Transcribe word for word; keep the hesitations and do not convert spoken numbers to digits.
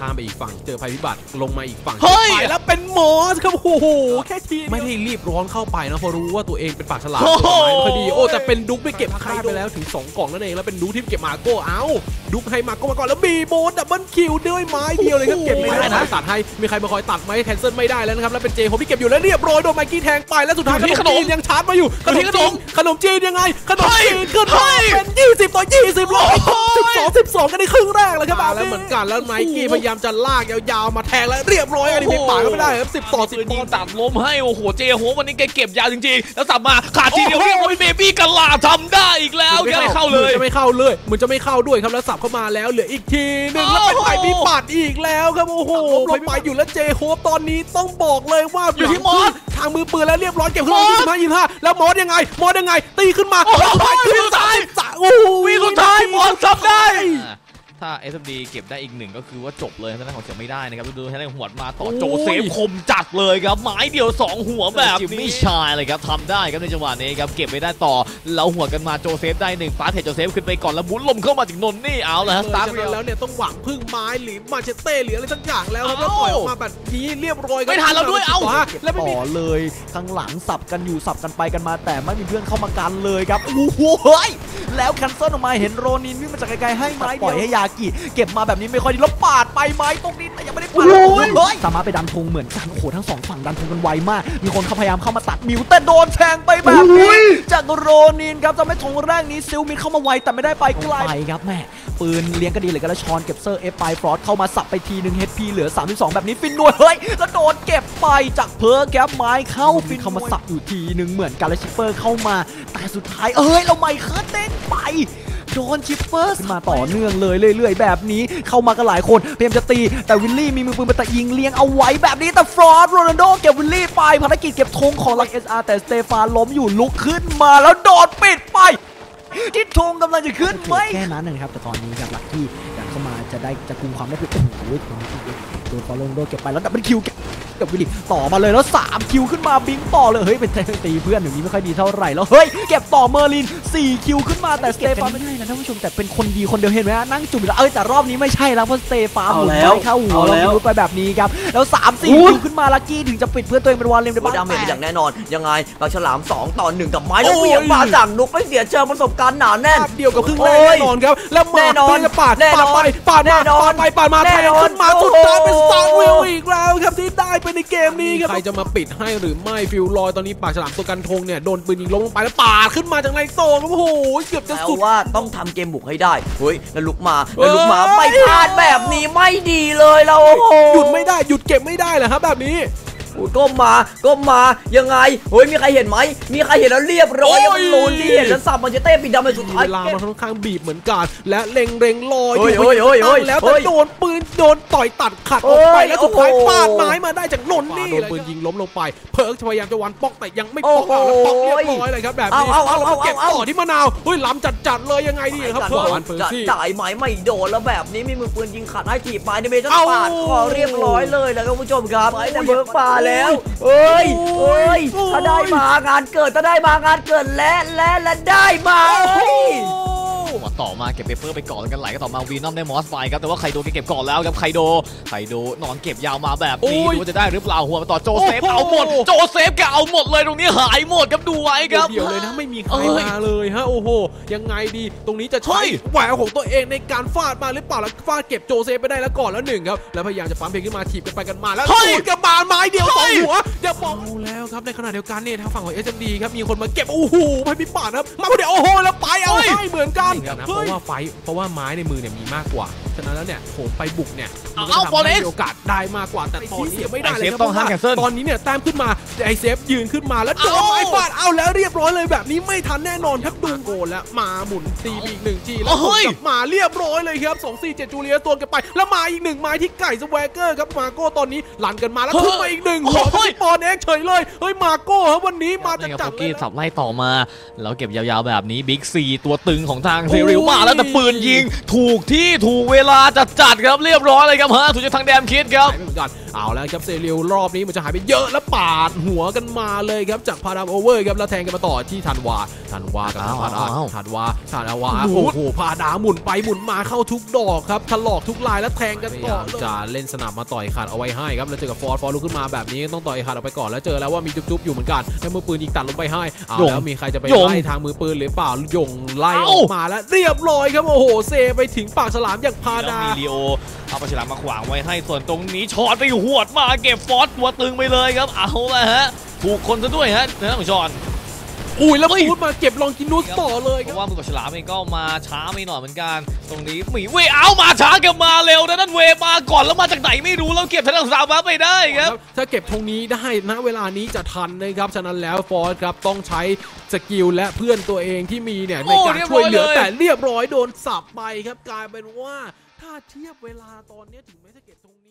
ข้ามไปอีกฝั่งเจอภัยพิบัติลงมาอีกฝั่งเฮ้ยไปแล้วเป็นมอสครับโอ้โหแค่ทีไม่ได้รีบร้อนเข้าไปนะเพราะรู้ว่าตัวเองเป็นปากฉลามพอดีโอ้แต่เป็นดุ๊กไปเก็บใครไปแล้วถึงสองกล่องนั่นเองแล้วเป็นดุ๊กที่เก็บมาโก้เอาดุ๊กให้มาโก้มาก่อนแล้วบีโบนดับเบิลคิวด้วยไม้เดียวเลยครับเก็บไม่ได้นะตัดให้มีใครมาคอยตัดไหมแคนเซิลไม่ได้แล้วนะครับแล้วเป็นเจโฮพี่เก็บอยู่แล้วเรียบร้อยโดนไมกี้แทงไปแล้วสุดท้ายขนมจีนยังชาร์จมาอยู่ขนมจีนขนมจีนยังไงขนมจีนขึ้นมาเป็นยี่สิบต่อยี่สิบเลยสิบสองสิบสองกันในครึ่งแรกเลยครับแล้วเหมือนกันแล้วไมกี้พยายามจะลากยาวๆมาแทงแล้วเรียบร้อยอันนี้ไม่ป่าก็ไม่ได้ครับสิบต่อสิบยิงตัดล้มให้โอ้โหเจโฮวันนี้แกเก็บยาวจริงๆแล้วสับมาขาดทีเดียวเรียกว่าเป็นเบบี้กะลาทำได้อีกแล้วแกไม่เข้าเลยจะไม่เข้าเลยเหมือนจะไม่เข้าด้วยครับแล้วสับเข้ามาแล้วเหลืออีกทีหนึ่งแล้วเป็นไผ่พิบัติอีกแล้วครับโอ้โหลงไปอยู่แล้วเจโฮตอนนี้ต้องบอกเลยว่าอยู่ที่มอสทางมือปืนแล้วเรียบร้อยเก็บขึ้นมายี่สิบห้ายี่สิบห้าแล้วมอสยังไงมอสยังไงตีขึ้นมาวิ่งสุดท้ายโอ้วิ่งสุดท้ายมอสทำได้ถ้า เอส เอ็ม ดี เก็บได้อีกหนึ่งก็คือว่าจบเลยทางด้านของเสียไม่ได้นะครับดูทางด้านหัวมาต่อโจเซฟคมจัดเลยครับไม้เดียวสองหัวแบบนี้ไม่ชายเลยครับทำได้ครับในจังหวะนี้ครับเก็บไม่ได้ต่อแล้วหัวกันมาโจเซฟได้หนึ่งปาเทโจเซฟขึ้นไปก่อนแล้วบุ้นลมเข้ามาถึงนนนี่เอาแล้วสตาร์ทแล้วเนี่ยต้องหวังพึ่งไม้หรือมาเชเต้หรืออะไรสักอย่างแล้วครับแล้วปล่อยออกมาแบบนี้เรียบร้อยไม่ทันเราด้วยเอาแล้วต่อเลยข้างหลังสับกันอยู่สับกันไปกันมาแต่ไม่มีเพื่อนเข้ามากันเลยครับโอ้โหแล้วคันเซิลออกมาเห็นโรนินวิ่งมาจากไกลๆให้ไม้ปล่อยให้ยากิเก็บมาแบบนี้ไม่ค่อยดีแล้วปาดไปไม้ตรงนี้แต่ยังไม่ได้ปาดเลยสามารถไปดันธงเหมือนกันโอ้โหทั้งสองฝั่งดันธงกันไวมากมีคนเขาพยายามเข้ามาตัดมิวแต่โดนแทงไปแบบนี้จากโรนินครับจะไม่ธงแรกนี้ซิลมินเข้ามาไวแต่ไม่ได้ไปไกลไปครับแม่ปืนเลี้ยงก็ดีเลยกันแล้วชอนเก็บเซอร์เอฟไปฟรอสเข้ามาสับไปทีนึง เอช พี เหลือสามสิบสองแบบนี้ฟินด้วยเฮ้ยแล้วโดนเก็บไปจากเพิร์กแกปไม้เข้าฟินเข้ามาสับอยู่ทีนึงเหมือนกันแล้วชิปเปอร์เข้ามาแต่สุดท้ายเอ้ยเราไม่เคยเต้นไปโดนชิปเปอร์มาต่อเนื่องเลยเรื่อยๆแบบนี้เข้ามากันหลายคนพยายามจะตีแต่วิลลี่มีมือปืนมาแต่ยิงเลี้ยงเอาไว้แบบนี้แต่ฟรอสโรนัลโดเก็บวิลลี่ไปภารกิจเก็บธงของลัก เอส อาร์ แต่สเตฟานล้มอยู่ลุกขึ้นมาแล้วโดนปิดไปที่ธงกำลังจะขึ้นไหมแค่นั้นนะครับแต่ตอนนี้ครับลักกี้ดันเข้ามาจะได้จะกุมความได้คือโอ้โหโดนฟอลโลโดเก็บไปแล้วดับเบิลคิวกับวิลลี่ต่อมาเลยแล้วสามคิวขึ้นมาบิงต่อเลยเฮ้ยเป็นตีเพื่อนอย่างนี้ไม่ค่อยดีเท่าไหร่แล้วเฮ้ยเก็บต่อเมอร์ลินสี่คิวขึ้นมาแต่สเตฟานไม่ได้นะท่านผู้ชมแต่เป็นคนดีคนเดียวเห็นไหมนั่งจุ่มแล้วเอ้ยแต่รอบนี้ไม่ใช่แล้วเพราะสเตฟานหมุนไปเข้าหัวแล้วไปแบบนี้ครับแล้วสามสี่คิวขึ้นมาลักกี้ถึงจะปิดเพื่อนตัวเองเป็นวอลเลมได้บ้างดาเมจอย่างแน่นอนยังไงปากฉลามสองต่อหนึ่งกับไม้แล้วเวียงมาจากนุกไม่เสียเชิงประสบการณ์หนาแน่นเดียวกับครึ่งแรกแน่นอนครับแล้วมาจะปาดปาดไปปาดมาปาดไปปาดมาแทงขึ้นมาสุดท้ายเป็นสตาร์วิลอีกแล้วครับที่ได้ไปในเกมนี้ครับใครจะมาปิดให้หรือไม่ฟิลลอยตอนนี้ปากฉลามตัวกันธงเนี่ยโดนปืนยิงล้มลงไปแล้วปาดขึ้นมาจากในโซนโอ้โหเกือบจะสุดว่าต้องทำเกมบุกให้ได้เฮ้ยแล้วลุกมาแล้วลุกมาไม่พลาดแบบนี้ไม่ดีเลยเราหยุดไม่ได้หยุดเก็บไม่ได้เหรอครับแบบนี้ก้มมาก้มมายังไงเฮ้ยมีใครเห็นไหมมีใครเห็นแล้วเรียบร้อยยังลูนที่เห็นแล้วสับมันจะเต้ปิดดำในสุดท้ายเวลามันค่อนข้างบีบเหมือนกันและเล็งเล็งลอยอยู่แล้วแต่โดนปืนโดนต่อยตัดขัดออกไปแล้วสุดท้ายปาดไม้มาได้จากนนนี่โดนปืนยิงล้มลงไปเพิร์กพยายามจะวันป้องแต่ยังไม่ป้องแล้วป้องเรียบร้อยเลยครับแบบนี้เก็บต่อที่มะนาวเฮ้ยล้ำจัดๆเลยยังไงดีครับเพิร์กจะจ่ายไม้ไม่โดนแล้วแบบนี้มีมือปืนยิงขัดให้ถีบไม้ในเมจปาดคอเรียบร้อยเลยแล้วคุณผู้ชมครับไอ้แต่เพิร์กมาแล้วเฮ้ยเฮ้ยถ้าได้มางานเกิดถ้าได้มางานเกิดและและและได้มาต่อมาเก็บเปเปอร์ไปก่อนกันไหลก็ต่อมาวีนอมได้มอสไฟครับแต่ว่าไคโดเก็บก่อนแล้วครับไคโดไคโดนอนเก็บยาวมาแบบนี้ดูว่าจะได้หรือเปล่าหัวมาต่อโจเซฟเอาหมดโจเซฟแกเอาหมดเลยตรงนี้หายหมดครับดูไว้ครับเดียวเลยนะไม่มีใครมาเลยฮะโอ้โหยังไงดีตรงนี้จะใช้แหววของตัวเองในการฟาดมาหรือเปล่าแล้วฟาดเก็บโจเซฟไปได้แล้วก่อนแล้วหนึ่งครับแล้วพยายามจะปั๊มเพลงขึ้นมาถีบกันไปกันมาแล้วสูดกับบานไม้เดียวสองหัวอย่าบอกแล้วครับในขณะเดียวกันเนี่ยทางฝั่งของ เอส เอ็ม ดี ครับมีคนมาเก็บโอ้โหไม่มีป่าครับมาเดี๋ยวโอ้โหแล้วไปเอาให้เหมือนกันเพราะว่าไฟเพราะว่าไม้ในมือเนี่ยมีมากกว่าฉะนั้นแล้วเนี่ยโหไปบุกเนี่ยมันก็ทำให้มีโอกาสได้มากกว่าแต่ตอนนี้ไม่ได้เลยครับตอนนี้เนี่ยแต้มขึ้นมาไอเซฟยืนขึ้นมาแล้วโดนไม้ฟาดเอาแล้วเรียบร้อยเลยแบบนี้ไม่ทันแน่นอนครับดูโกนแล้วมาหมุนตีอีกหนึ่งทีแล้วกลับมาเรียบร้อยเลยครับสองสี่เจ็ดจูเลียตัวกันไปแล้วมาอีกหนึ่งไม้ที่ไก่สแวกเกอร์ครับมาโก้ตอนนี้หลันกันมาแล้วทุบมาอีกหนึ่งหัวที่ปอนเอ็กเฉยเลยเฮ้ยมาโก้ครับวันนี้มาจะจับเลยสับไล่ต่อมาแล้วเก็บยาวๆแบบนี้บิ๊กซีตัวตึงของทางเซริลมาแล้วแต่ปืนยิงถูกที่ถูกเวลาจัดจัดครับเรียบร้อยเลยครับฮะถูกจากทางแดมคิดครับเอาแล้วครับเซเรียลรอบนี้มันจะหายไปเยอะแล้วปาดหัวกันมาเลยครับจากพาดามโอเวอร์ครับแล้วแทงกันมาต่อที่ธันวาธันวากับพาดาธันวาธันวาโอ้โหพาดาหมุนไปหมุนมาเข้าทุกดอกครับถลอกทุกลายแล้วแทงกันต่อจะเล่นสนับมาต่อยขาดเอาไว้ให้ครับแล้วเจอกับฟอร์ดฟอร์ดลุกขึ้นมาแบบนี้ต้องต่อยขาดออกไปก่อนแล้วเจอแล้วว่ามีจุ๊บๆอยู่เหมือนกันแล้วมือปืนยิงตัดลงไปให้เอาแล้วมีใครจะไปไล่ทางมือปืนหรือเปล่าหยงไล่ออกมาแล้วเรียบร้อยครับโอ้โหเซไปถึงปากฉลามอย่างพาดามีลีโอเอาปลาฉลามมาขวางไว้ให้ส่วนตรงนี้ช็อตไปหวดมาเก็บฟอสตัวตึงไปเลยครับเอาละฮะถูกคนซะด้วยฮะในทางของชอนอุ้ยแล้วพูดมาเก็บลองกินนูสต่อเลยเพครับราะว่ามือกับฉลามเองก็มาช้าไม่หน่อยเหมือนกันตรงนี้หมีเวเอามาช้าเก็บมาเร็วนะนั่นเวมาก่อนแล้วมาจากไหนไม่รู้แล้วเก็บทางด้านสาวมาไปได้ครับถ้าเก็บธงนี้ได้ณเวลานี้จะทันนะครับฉะนั้นแล้วฟอร์สครับต้องใช้สกิลและเพื่อนตัวเองที่มีเนี่ยในการช่วยเหลือแต่เรียบร้อยโดนสับไปครับกลายเป็นว่าถ้าเทียบเวลาตอนนี้ถึงแม้จะเก็บธง